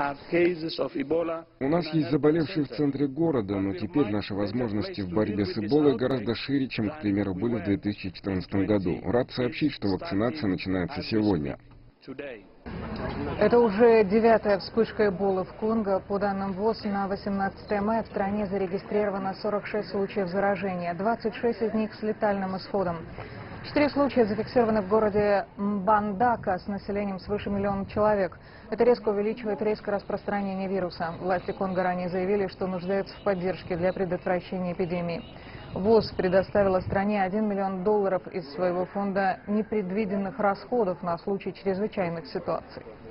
У нас есть заболевшие в центре города, но теперь наши возможности в борьбе с Эболой гораздо шире, чем, к примеру, были в 2014 году. Рад сообщить, что вакцинация начинается сегодня. Это уже 9-я вспышка Эболы в Конго. По данным ВОЗ, на 18 мая в стране зарегистрировано 46 случаев заражения, 26 из них с летальным исходом. 4 случая зафиксированы в городе Мбандака с населением свыше 1 миллиона человек. Это резко увеличивает риск распространения вируса. Власти Конго ранее заявили, что нуждаются в поддержке для предотвращения эпидемии. ВОЗ предоставила стране $1 миллион из своего фонда непредвиденных расходов на случай чрезвычайных ситуаций.